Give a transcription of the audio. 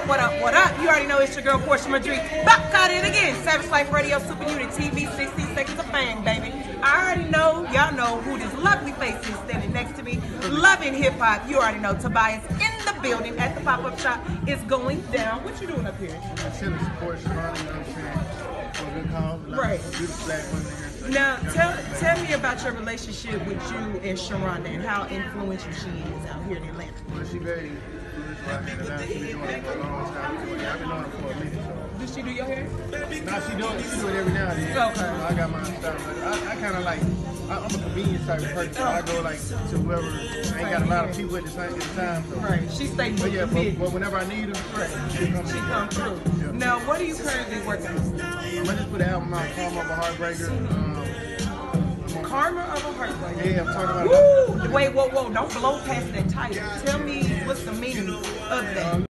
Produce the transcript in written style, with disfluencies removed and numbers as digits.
What up, what up? You already know it's your girl, Porche Madre. Back at it again. Savage Life Radio Super Unit TV, 60 Seconds of Fame, baby. I already know, y'all know who this lovely face is standing next to me. Loving hip-hop. You already know Tobias in the building at the pop-up shop. It's going down. What you doing up here? I'm chilling, support Sharonda, you know what I'm saying? For a good cause. Right. Beautiful black women here. So Now, tell me about your relationship with you and Sharonda and how influential she is out here in Atlanta. Well, she very influential out here in Atlanta. She's been doing it for a long time. I've been knowing her for a minute, so. Does she do your hair? Nah, she do it every now and then. Okay. You know, I got my style, but I kind of like, I'm a convenience type of person. So I go like to whoever, I ain't got a lot of people at the same time. So. Right. She stays But yeah, but whenever I need her, right. she come through. Yeah. Now, what are you currently working on? I just put an album out, Karma of a Heartbreaker. Karma of a Heartbreaker. Yeah, I'm talking about Woo! Wait, whoa, don't blow past that title. Tell me what's the meaning of that.